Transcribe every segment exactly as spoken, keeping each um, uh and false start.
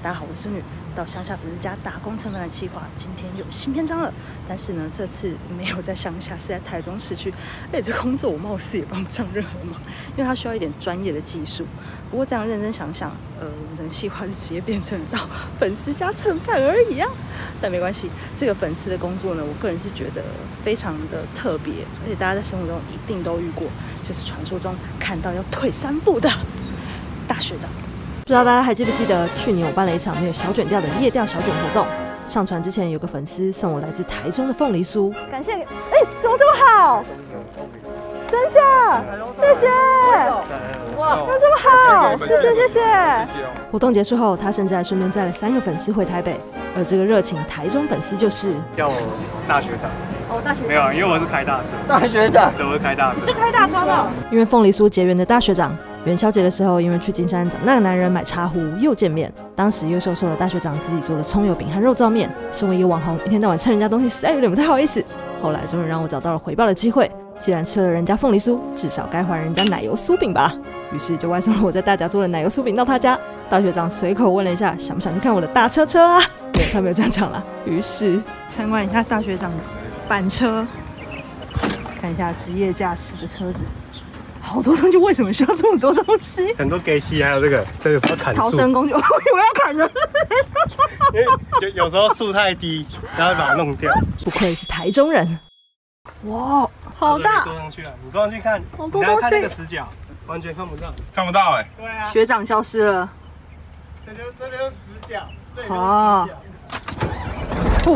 大家好，我是孙女。到乡下粉丝家打工蹭饭的计划，今天有新篇章了。但是呢，这次没有在乡下，是在台中市区。而且这工作我貌似也帮不上任何忙，因为它需要一点专业的技术。不过这样认真想想，呃，我们整个计划就直接变成了到粉丝家蹭饭而已啊。但没关系，这个粉丝的工作呢，我个人是觉得非常的特别，而且大家在生活中一定都遇过，就是传说中看到要退三步的大学长。不知道大家还记不记得，去年我办了一场没有小卷调的夜钓小卷活动。上传之前，有个粉丝送我来自台中的凤梨酥，感谢。哎、欸，怎么这么好？真假？谢谢。哇，怎么这么好？谢谢谢谢。活动结束后，他甚至还顺便载了三个粉丝回台北。而这个热情台中粉丝就是叫我大学长。 哦，大学长。 没有，因为我是开大车。 大学长， 对，我是开大车。 你是开大车的？因为凤梨酥结缘的大学长。元宵节的时候，因为去金山找那个男人买茶壶又见面，当时又瘦瘦的大学长自己做了葱油饼和肉燥面。身为一个网红，一天到晚蹭人家东西，实在有点不太好意思。后来终于让我找到了回报的机会，既然吃了人家凤梨酥，至少该还人家奶油酥饼吧。于是就外送了我在大甲做的奶油酥饼到他家。大学长随口问了一下，想不想去看我的大车车啊？没有，他没有这样讲啦。于是参观一下大学长的板车，看一下职业驾驶的车子。好多东西，为什么需要这么多东西？ 很多给息，还有这个，这个是要砍树。 逃生工具，我以为要砍人。 因为有有时候树太低，然后把它弄掉。 不愧是台中人。哇，好大！ 坐上去了，你坐上去看， 好多东西。 看那个死角，完全看不到， 看不到哎、欸。 对啊。 学长消失了。 这就这就是死角。对。 啊。哇！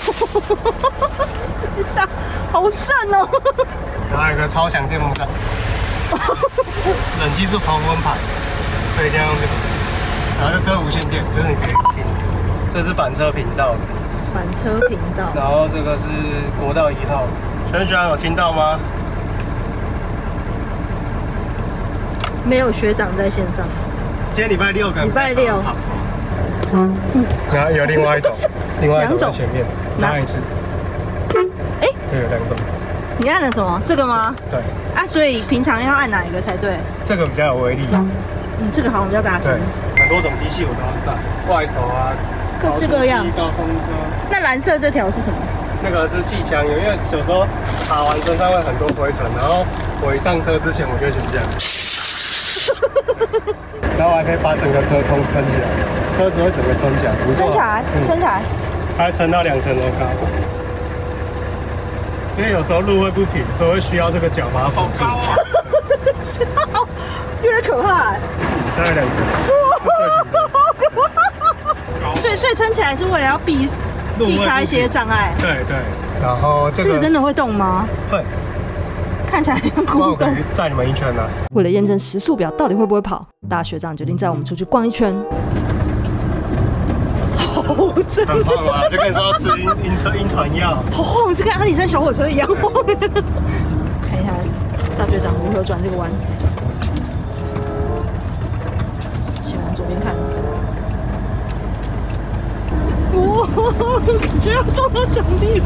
一下，好正哦。 然后有个超强电风扇，冷气是黄温牌，所以一定要用这个。然后就这无线电，就是你可以听。这是板车频道的。 板车频道。 然后这个是国道一号。全学长有听到吗？ 没有学长在线上。 今天礼拜六， 礼拜六。 嗯。然后有另外一种，另外一种在前面，再按一次。哎，对，有两种。 你按了什么？这个吗？ 对。 啊，所以平常要按哪一个才对？ 这个比较有威力。 嗯，这个好像比较大声。 对，很多种机器我都要在，外手啊， 各式各样。 高空车。那蓝色这条是什么？ 那个是气枪油，因为有时候爬完身上会很多灰尘，然后我一上车之前我就先这样。然后我还可以把整个车冲撑起来，车子会整个撑起来，不错。 撑起来，撑起来。 它撑到两层楼高。因为有时候路会不平，所以会需要这个脚把它扶住。 是啊，有点可怕哎。 大概两层。 好可怕！所以所以撑起来是为了要避避开一些障碍。 对对。然后这个这个真的会动吗？ 会。看起来像咕咚。 载你们一圈呢。 为了验证时速表到底会不会跑，大学长决定载我们出去逛一圈。好真的， 很胖啊！就跟你说要吃晕晕车晕船药。 好晃，是跟阿里山小火车一样晃。看一下大学长如何转这个弯。先往左边看。哇，感觉要撞到墙壁了。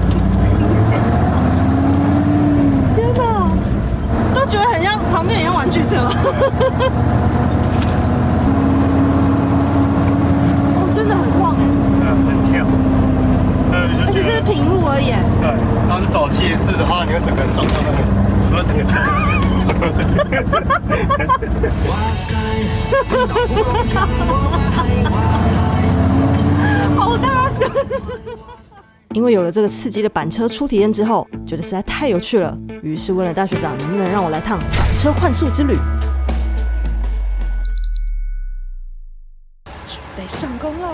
天哪，都觉得很像旁边很像玩具车。真的很晃哎， 对，很跳， 而且这是平路而已。 对，它是走斜式的话，你会整个人撞到那个，我说整个撞到这里。好大声！因为有了这个刺激的板车初体验之后，觉得实在太有趣了，于是问了大学长能不能让我来趟板车换宿之旅。准备上工喽！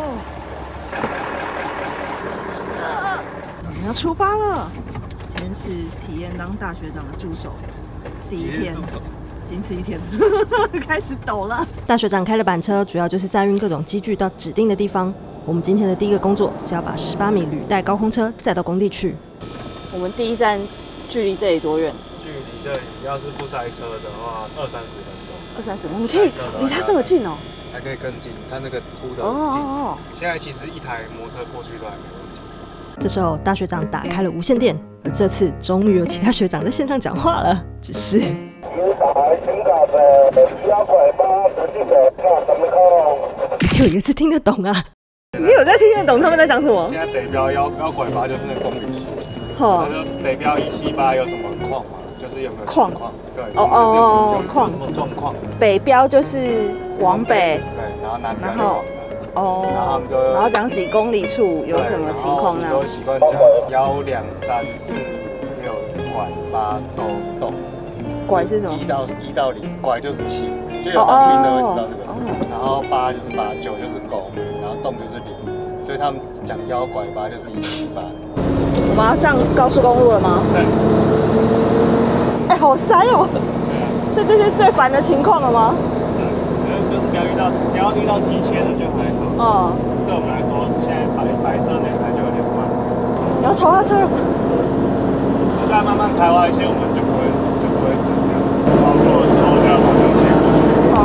啊，我们要出发了。今天是体验当大学长的助手第一天，仅此一天，开始抖了。大学长开的板车主要就是载运各种机具到指定的地方。我们今天的第一个工作是要把十八米履带高空车载到工地去。我们第一站距离这里多远？ 距离这里要是不塞车的话，二三十分钟。二三十分钟， 你可以离它这么近哦。 还可以更近，你看那个凸的镜子。现在其实一台摩托车过去都还没问题。 这时候大学长打开了无线电，而这次终于有其他学长在线上讲话了，只是。 有台请假的幺拐八十四的下什么空？ 有一次听得懂啊？你有在听得懂他们在讲什么？ 现在北标要要拐八就是那个公里数， 好， 那就北标一七八有什么矿嘛？就是有没有矿矿？对， 哦哦哦矿有什么状况？ 北标就是往北， 对，然后南标然后哦， 然后他们就然后讲几公里处有什么情况呢？ 都习惯讲幺两三四五六拐八勾洞。 拐是什么？ 一到一到零，拐就是七，就有当兵的会知道这个。然后八就是八，九就是勾，然后洞就是零，所以他们讲幺拐八就是一七八。 我们要上高速公路了吗？ 对。 哎、欸，好塞哦！这就是最烦的情况了吗？ 对，就是不要遇到不要遇到机切的就还好。哦。对我们来说，现在白白色那台就有点慢。 你要超他车了。 我再慢慢开外线，我们就不会就不会怎么样。操作的时候就要马上切过去。哦。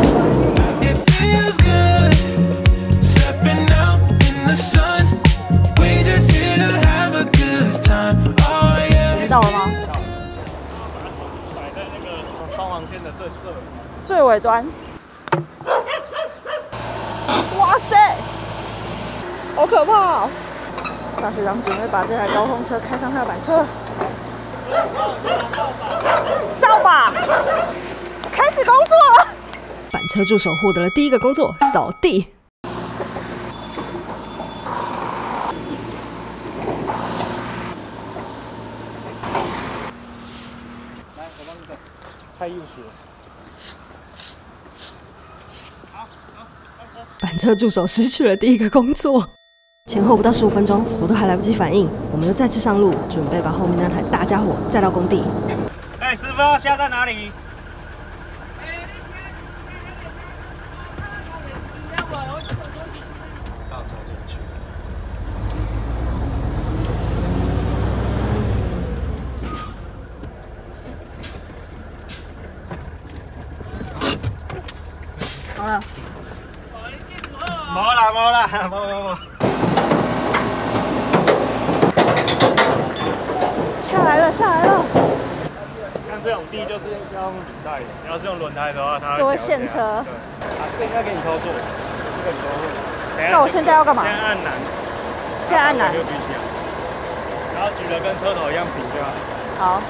到了吗？ 摆在那个双黄线的最最尾最尾端。哇塞，好可怕哦！大学长准备把这台高空车开上他的板车。扫把，开始工作了。板车助手获得了第一个工作，扫地。 太幼稚了。 板车助手失去了第一个工作，前后不到十五分钟，我都还来不及反应，我们又再次上路，准备把后面那台大家伙载到工地。 哎、欸，师傅要下在哪里？倒车进去。 好了， 没啦没啦没没没。 下来了下来了。 像这种地就是要用履带的，要是用轮胎的话，它就会陷车。 对，啊，这个应该给你操作，这个你都会。 那我现在要干嘛？ 先按南。 现在按南。 就举起来，然后举得跟车头一样平就好。 好。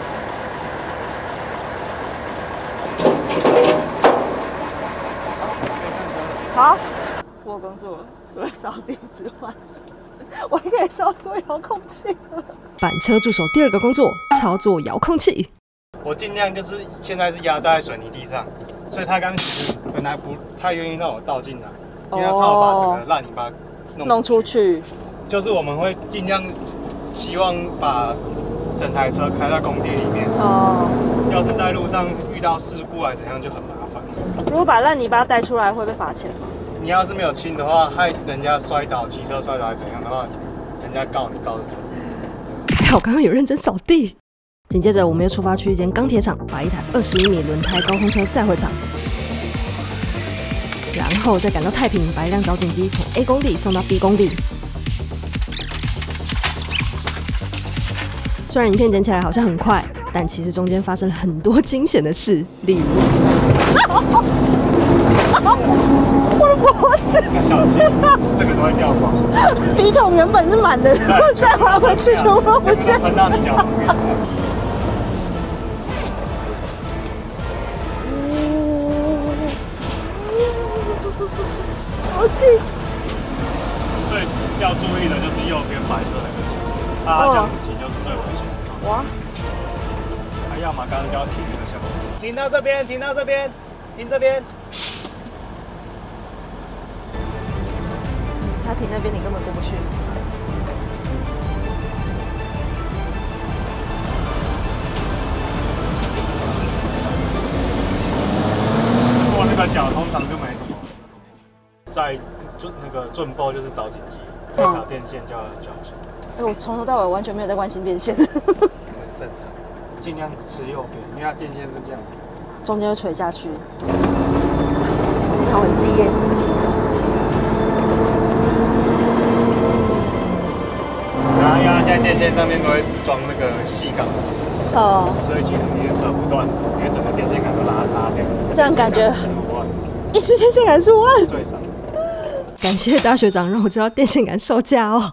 好，我有工作了，除了扫地之外，我也可以操作遥控器了。板车助手第二个工作，操作遥控器。 我尽量就是现在是压在水泥地上，所以他刚其实本来不太愿意让我倒进来，因为他怕我把整个烂泥巴弄弄出去。 就是我们会尽量希望把整台车开在工地里面。哦。要是在路上遇到事故还怎样就很麻烦。 如果把烂泥巴带出来，会被罚钱吗？ 你要是没有清的话，害人家摔倒、骑车摔倒还怎样的话，人家告你告得成。 还好刚刚有认真扫地。紧接着，我们又出发去一间钢铁厂，把一台二十一米轮胎高空车载回厂，然后再赶到太平，把一辆找紧机从 A 工地送到 B 工地。虽然影片剪起来好像很快，但其实中间发生了很多惊险的事，例如，我的脖子， 小心，这个都会掉光。 笔筒原本是满的，然后再还回去全部都不见。 喷到你脚旁边。 好近。 最要注意的就是右边白色那个墙，它这样子停就是最危险的。哇！还要么刚刚就要停那个箱子，停到这边，停到这边，停这边。 他停那边，你根本过不去。 过那个角通常就没什么，在准那个准报就是找紧急，那条电线就要很小心。 哎、欸，我从头到尾完全没有在关心电线。 很正常，尽量吃右边，因为它电线是这样， 中间会垂下去。这这条很低耶。 然后因为它现在电线上面都会装那个细钢丝，哦，所以其实你是扯不断，因为整个电线杆都拉拉掉。 这样感觉一次电线杆是万， 最少。 感谢大学长让我知道电线杆售价哦。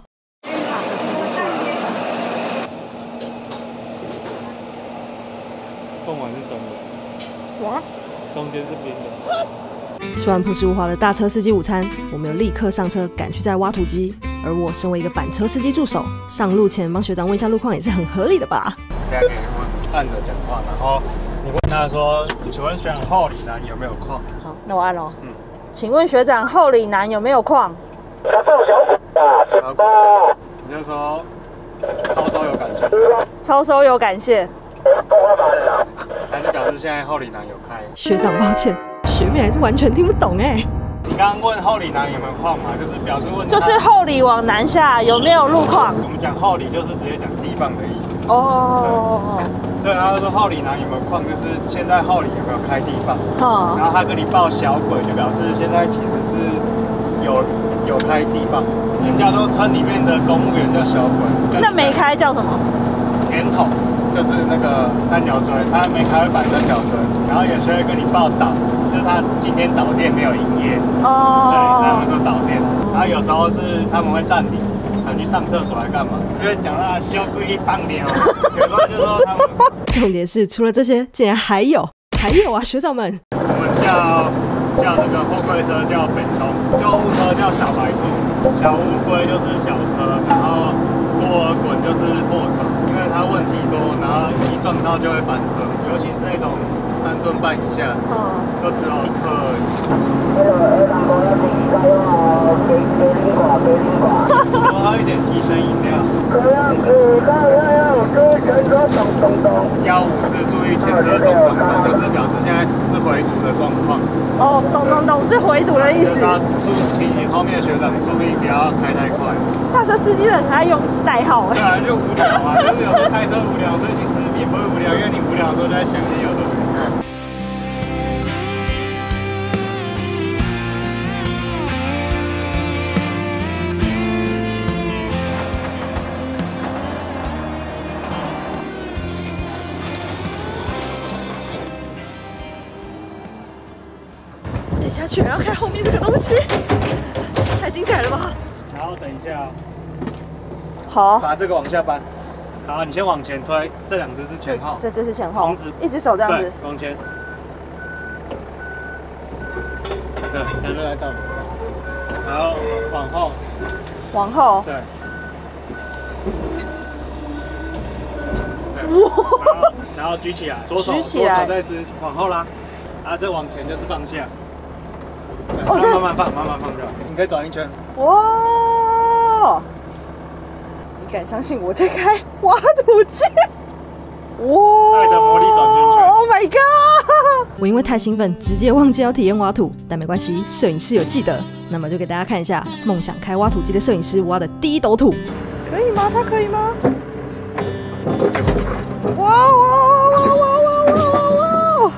凤丸是生的， 哇， 中间是冰的。 吃完朴实无华的大车司机午餐，我们又立刻上车赶去载挖土机。而我身为一个板车司机助手，上路前帮学长问一下路况也是很合理的吧？ 大家可以问，按着讲话，然后你问他说：“请问学长后里南有没有矿？” 好，那我按喽。嗯，请问学长后里南有没有矿？ 小股，你就说超收有感谢。 超收有感谢。 那就表示现在后里南有开。 学长抱歉，学妹还是完全听不懂哎。 你刚刚问后里南有没有矿嘛？就是表示问。 就是后里往南下有没有路况？ 我们讲后里就是直接讲地磅的意思。 哦。 所以他说后里南有没有矿，就是现在后里有没有开地磅。 哦。 然后他跟你报小轨，就表示现在其实是有有开地磅，人家都称里面的公务员叫小轨。 那没开叫什么？ 填筒，就是那个三角锥，他没开会摆三角锥，然后有些会跟你报导，就是他今天导电没有营业。哦。对，他们说导电。然后有时候是他们会暂停。去上厕所来干嘛？因为讲到修故意放鸟，有时候就说他们。 重点是，除了这些，竟然还有，还有啊，学长们。 我们叫叫那个货柜车叫北东，救护车叫小白兔，小乌龟就是小车，然后多尔衮就是货车，因为它问题多，然后一撞到就会翻车，尤其是那种三吨半以下，嗯，都只有一颗而已。多喝一点提神饮料。幺五四注意前车咚咚咚，就是表示现在是回堵的状况。 哦，咚咚咚是回堵的意思。 要注提醒后面的学长注意，不要开太快。 大车司机很爱用代号哎。 对啊，就无聊啊，就是有时候开车无聊，所以其实也不会无聊，因为你无聊的时候就在想些有的。 居然要看后面这个东西，太精彩了吧！ 然后等一下、哦， 好， 把这个往下搬。好，你先往前推，这两只是前后， 这这是前后，一只手这样子， 往前。对，两个来倒。然后往后， 往后， 对。 哇！ 然后举起来，左手，左手再支往后拉，然后再往前就是放下。哦，慢慢放，慢慢放就好。你可以转一圈。 哇！你敢相信我在开挖土机？哇！ 爱的魔力转圈圈 ！Oh my god！ 我因为太兴奋，直接忘记要体验挖土，但没关系，摄影师有记得。那么就给大家看一下梦想开挖土机的摄影师挖的第一斗土。可以吗？他可以吗？哇哇哇哇哇哇哇哇！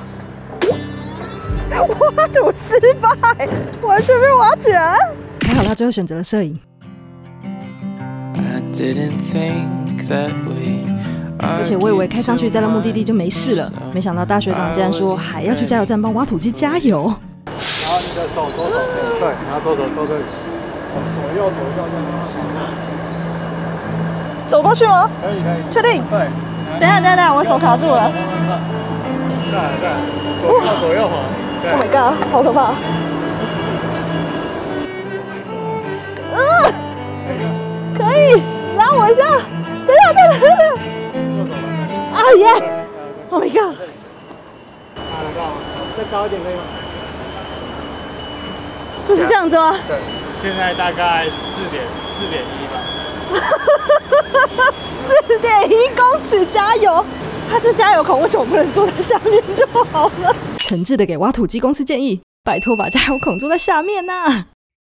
挖土失败，完全被挖起来。还好他最后选择了摄影。而且我以为开上去再到目的地就没事了，没想到大学长竟然说还要去加油站帮挖土机加油。 然后你的手左手可以，对，然后左手都可以，左右左右这样。 走过去吗？ 可以可以。 确定？ 对。 等一下等一下，我手卡住了。 对对，左右左右滑。 Oh my god， 好可怕！嗯，可以拉我一下。等一下，等一下，等一下。啊耶 ！Oh my god！ 看得到吗？再高一点可以吗？ 就是这样子吗？ 对，现在大概四点四点一吧。 四点一公尺加油！他是加油孔，为什么不能坐在下面就好了？诚挚的给挖土机公司建议，拜托把加油孔坐在下面呐、啊！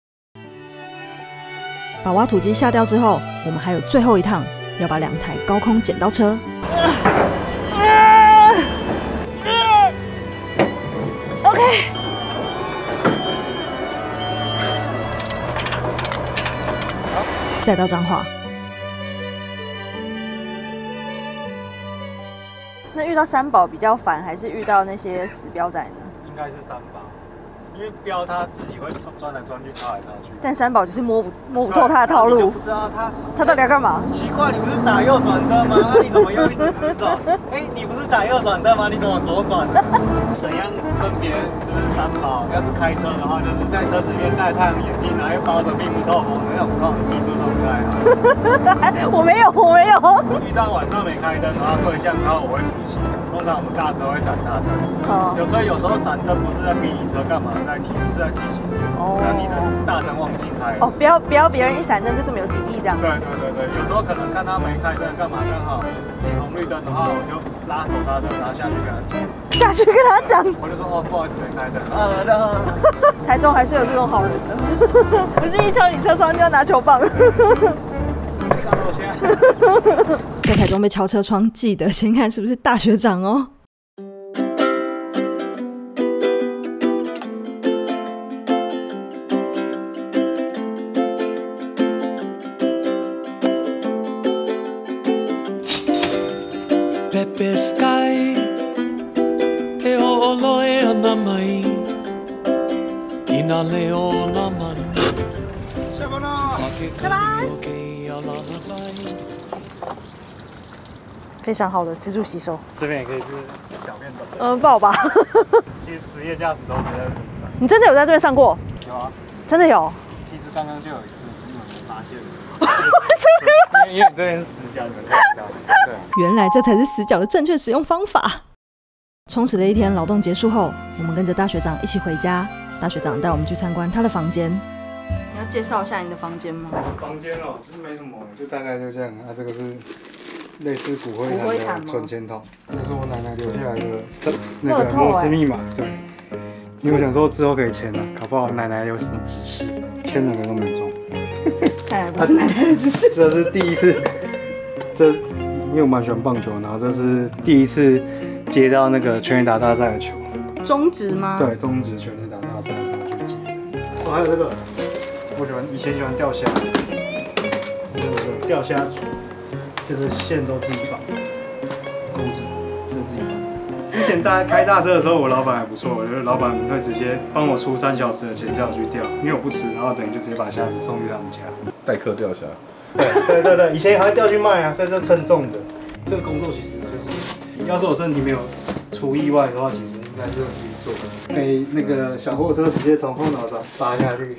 把挖土机下掉之后，我们还有最后一趟，要把两台高空剪刀车。啊啊啊、OK。再到彰化。那遇到三宝比较烦，还是遇到那些死标仔呢？ 应该是三宝。 因为标他自己会钻来钻去，套来套去。 但三宝就是摸不摸不透他的套路， 就不知道他他到底要干嘛？ 奇怪，你不是打右转灯吗？那、啊、你怎么又一直直走？哎、欸，你不是打右转灯吗？你怎么左转？怎样分别是不是三宝？要是开车的话，就是在车子里面戴太阳眼镜，然后又包着密不透风的那种，那种技术都不太好。我没有， 我没有。 遇到晚上没开灯，然后对向然后我会提醒。通常我们大车会闪大灯，哦，有所以有时候闪灯不是在逼你车干嘛，是在提是在提醒你，哦，让你的大灯忘记开。 哦，不要不要别人一闪灯就这么有敌意这样。 对对对对，有时候可能看他没开灯干嘛，刚好停红绿灯的话，我就拉手刹车，然后下去跟他讲。 下去跟他讲， 我就说哦，不好意思没开灯啊，然后台中还是有这种好人的，不是一敲你车窗就要拿球棒。在台中被敲车窗，记得先看是不是大学长哦。 下班了， 下班。非常好的自助洗手， 这边也可以是小便斗。 嗯，不好吧？ 其实职业驾驶都直接在路上。 你真的有在这边上过？ 有啊， 真的有。 其实刚刚就有一次，是你们发现的。因为你这边是死角，你们看不到。对。 原来这才是死角的正确使用方法。充实的一天劳动结束后，我们跟着大学长一起回家。大学长带我们去参观他的房间。你要介绍一下你的房间吗？ 房间哦，其实没什么，就大概就这样。啊，这个是类似骨灰坛的存钱筒，这是我奶奶留下来的那个摩斯密码。对，因为我想说之后可以签了，搞不好奶奶有什么指示，签了可都没中。 看来不是奶奶的指示。 这是第一次，这因为我蛮喜欢棒球，然后这是第一次接到那个全垒打大赛的球。 中职吗？ 对，中职全垒打大赛的时候去接的。哦，还有这个，我喜欢以前喜欢钓虾，这个钓虾组，这个线都自己绑，钩子这个自己绑。之前大家开大车的时候，我老板还不错，我觉得老板会直接帮我出三小时的钱叫我去钓，因为我不吃，然后等于就直接把虾子送去他们家。 代客钓虾。 对对对对，以前还会钓去卖啊，所以这称重的。这个工作其实就是，要是我身体没有出意外的话，其实。应该是有去做，被那个小货车直接从后脑勺扒下去。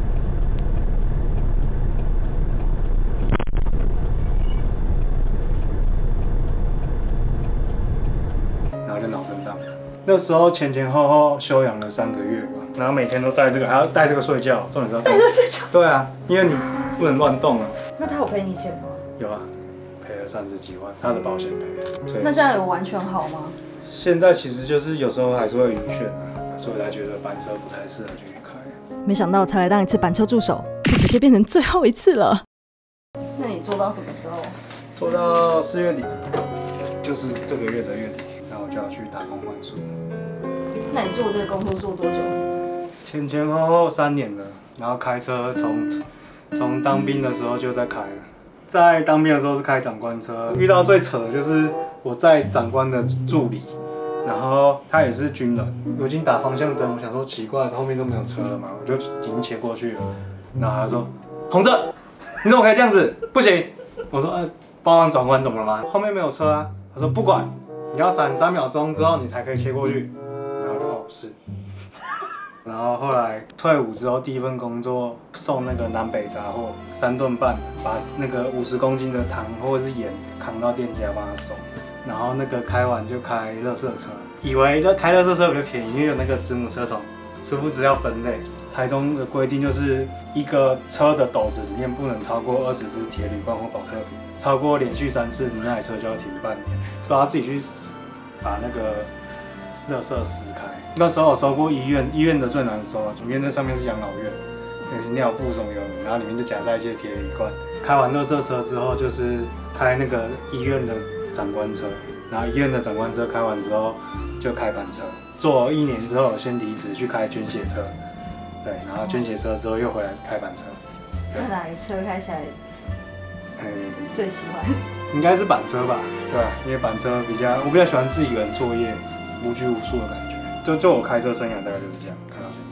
然后就脑震荡。那时候前前后后休养了三个月吧，然后每天都带这个，还要带这个睡觉，重点是要带这个睡觉。对啊，因为你不能乱动啊。那他有赔你钱吗？有啊，赔了三十几万，他的保险赔了。那这样有完全好吗？现在其实就是有时候还是会晕眩啊，所以才觉得板车不太适合继续开。 没想到才来当一次板车助手，就直接变成最后一次了。那你做到什么时候？ 做到四月底，就是这个月的月底，然后我就要去打工换宿。 那你做这个工作做多久？ 前前后后三年了，然后开车从从当兵的时候就在开了。在当兵的时候是开长官车，遇到最扯的就是我在长官的助理，然后他也是军人，我已经打方向灯，我想说奇怪，后面都没有车了嘛，我就已经切过去了，然后他说：“同志，你怎么可以这样子？不行！”我说：“呃，报告长官怎么了吗？后面没有车啊。”他说：“不管，你要闪三秒钟之后你才可以切过去。”然后我就哦是。然后后来退伍之后，第一份工作送那个南北杂货，三顿半，把那个五十公斤的糖或者是盐扛到店家帮他送。然后那个开完就开垃圾车，以为开垃圾车比较便宜，因为有那个子母车桶，殊不知要分类。台中的规定就是一个车的斗子里面不能超过二十支铁铝罐或保特瓶，超过连续三次，你那台车就要停半年，都要自己去把那个垃圾撕开。那时候我收过医院，医院的最难收，因为那上面是养老院，有尿布什么有，然后里面就夹在一些铁铝罐。开完垃圾车之后，就是开那个医院的长官车，然后医院的长官车开完之后就开班车，做一年之后先离职去开捐血车，对，然后捐血车之后又回来开班车。 那哪个车开起来最喜欢？ 应该是板车吧，对吧？因为板车比较，我比较喜欢自己一个人作业，无拘无束的感觉。就就我开车生涯大概就是这样，开到现在。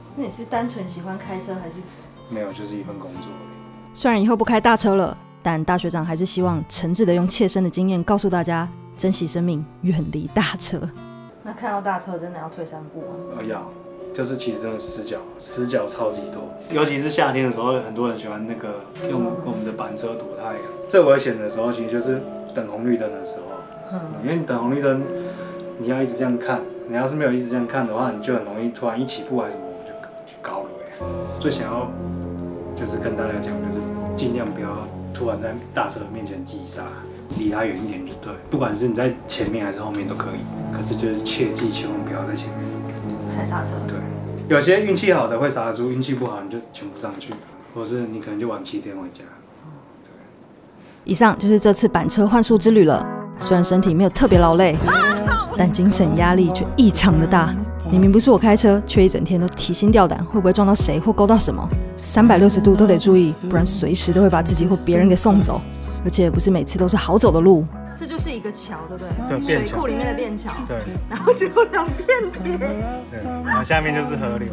那你是单纯喜欢开车，还是？ 没有，就是一份工作。 虽然以后不开大车了，但大学长还是希望诚挚的用切身的经验告诉大家，珍惜生命，远离大车。那看到大车真的要退三步吗？ 呃，要，就是其实真的死角，死角超级多，尤其是夏天的时候，很多人喜欢那个用我们的板车躲太阳。最危险的时候，其实就是等红绿灯的时候，嗯、因为你等红绿灯，你要一直这样看，你要是没有一直这样看的话，你就很容易突然一起步还是什么，就就高了哎。最想要就是跟大家讲，就是尽量不要突然在大车面前急刹。离他远一点就对，不管是你在前面还是后面都可以，可是就是切记千万不要在前面踩刹车。 对，有些运气好的会刹得住，运气不好你就全部上去，或是你可能就晚七天回家。对。 以上就是这次板车换宿之旅了，虽然身体没有特别劳累，但精神压力却异常的大。明明不是我开车，却一整天都提心吊胆，会不会撞到谁或勾到什么？三百六十度都得注意，不然随时都会把自己或别人给送走。而且不是每次都是好走的路。这就是一个桥，对不对？对，水库里面的便桥。对。然后只有两片田。 对。然后下面就是河流。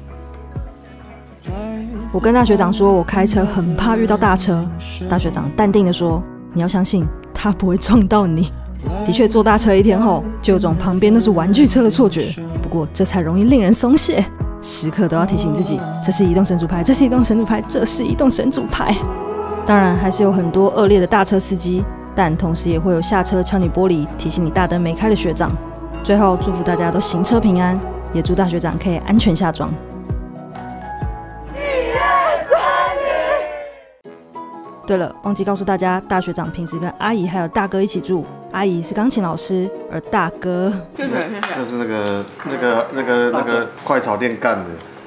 我跟大学长说，我开车很怕遇到大车。大学长淡定的说：“你要相信，他不会撞到你。”的确，坐大车一天后，就有种旁边都是玩具车的错觉。不过这才容易令人松懈，时刻都要提醒自己：这是移动神主牌，这是移动神主牌，这是移动神主牌。当然，还是有很多恶劣的大车司机，但同时也会有下车敲你玻璃，提醒你大灯没开的学长。最后，祝福大家都行车平安，也祝大学长可以安全下庄。对了，忘记告诉大家，大学长平时跟阿姨还有大哥一起住，阿姨是钢琴老师，而大哥就是那是那个那个那个那个快炒店干的。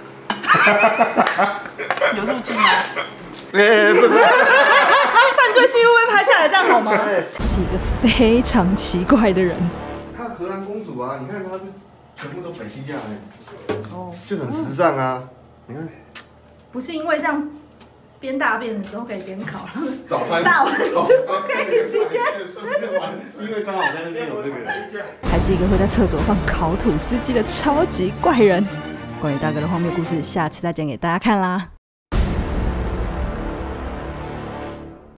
有入境吗？ 哎，不是。 犯罪记录被拍下来，这样好吗？是一个非常奇怪的人。 她荷兰公主啊，你看她是全部都北西亚的，哦，就很时尚啊。你看， 不是因为这样。边大便的时候可以边烤， 早餐大完之后可以直接， 因为刚好在那边有这个， 还是一个会在厕所放烤吐司机的超级怪人。关于大哥的荒谬故事，下次再讲给大家看啦。